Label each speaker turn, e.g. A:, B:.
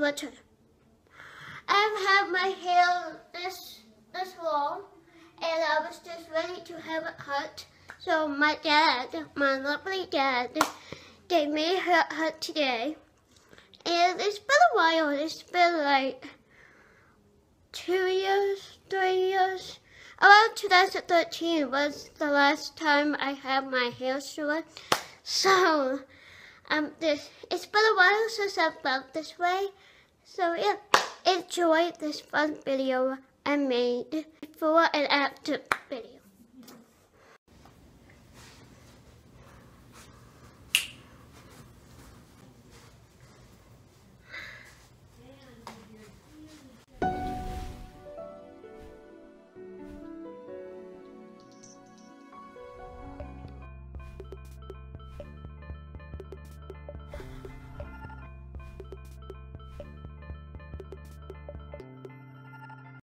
A: return. I've had my hair this long, and I was just ready to have it cut. So my lovely dad, gave me a haircut today. And it's been a while. It's been like 2 years, 3 years. Around 2013 was the last time I had my hair short. So, it's been a while since I've felt this way. So yeah, enjoy this fun video I made before and after video.